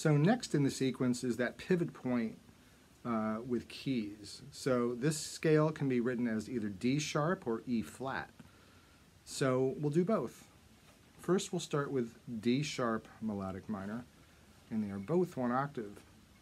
So next in the sequence is that pivot point with keys. So this scale can be written as either D sharp or E flat. So we'll do both. First we'll start with D sharp melodic minor, and they are both one octave.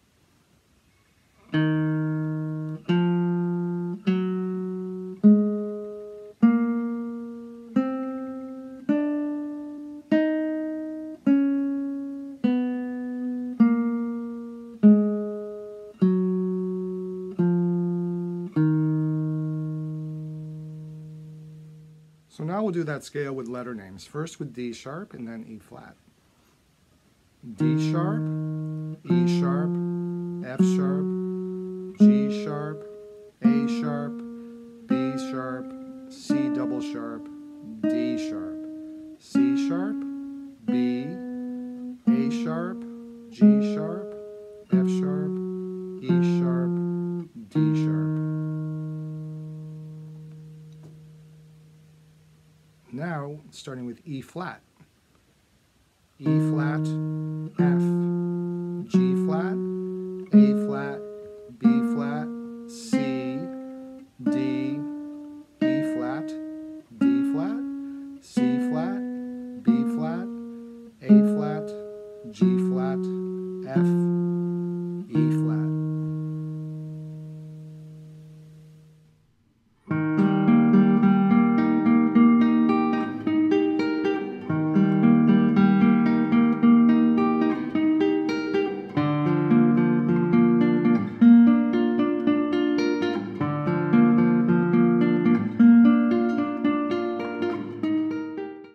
So now we'll do that scale with letter names, first with D sharp and then E flat. D sharp, E sharp, F sharp, G sharp, A sharp, B sharp, C double sharp, D sharp, C sharp, B, A sharp, G sharp, F sharp, E sharp, D sharp. Now, starting with E flat. E flat, F,